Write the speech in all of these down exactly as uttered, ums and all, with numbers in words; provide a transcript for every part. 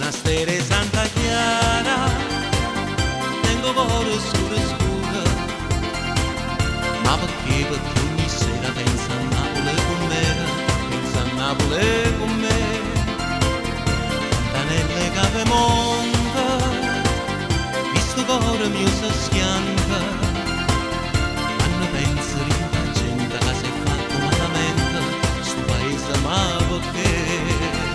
Una sera Santa Chiara, tengo cuore scuro scuro, ma perché, perché ogni sera pensa a Napoli con me, pensa a Napoli con me. Fontanelle che monta, visto cuore mio si schianta, quando penso di la gente che si è fatto malamente, sto paese ma perché?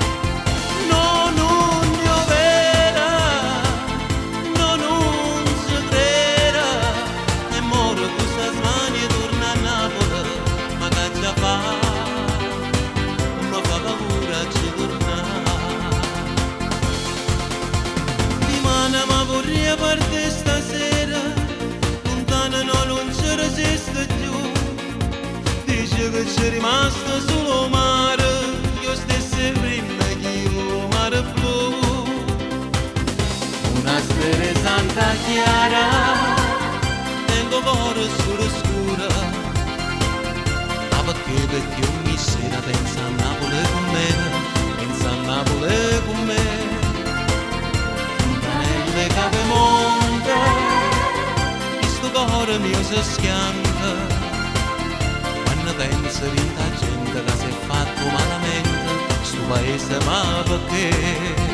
Ma vorrei partire stasera, lontana no, non ci resiste più. Dice che c'è rimasto solo mare, io stessi prima che il mare blu. Una sera Santa Chiara, tengo cuore scuro scuro, ma perché, perché ogni sera pensa a Napoli con me, pensa a Napoli con me. Che monta, questo cuore mio si schianta, quando penso di tanta gente che si è fatto malamente, sto paese ma perché?